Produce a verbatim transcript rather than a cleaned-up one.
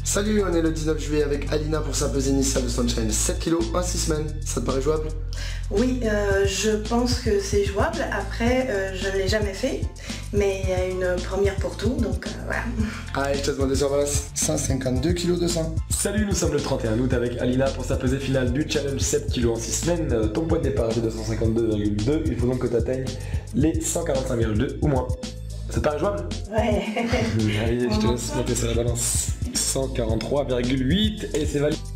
Salut, on est le dix-neuf juillet avec Alina pour sa pesée initiale de Sunshine, sept kilos en six semaines. Ça te paraît jouable? Oui, euh, je pense que c'est jouable. Après, euh, je ne l'ai jamais fait, mais il y a une première pour tout, donc euh, voilà. Allez, je te demande sur balance. cent cinquante-deux kilos deux cents. Salut, nous sommes le trente et un août avec Alina pour sa pesée finale du challenge sept kilos en six semaines. Euh, Ton poids de départ est de deux cent cinquante-deux virgule deux, il faut donc que tu atteignes les cent quarante-cinq virgule deux ou moins. Ça te paraît jouable? Ouais. Allez, je te laisse monter sur la balance. cent quarante-trois virgule huit et c'est validé.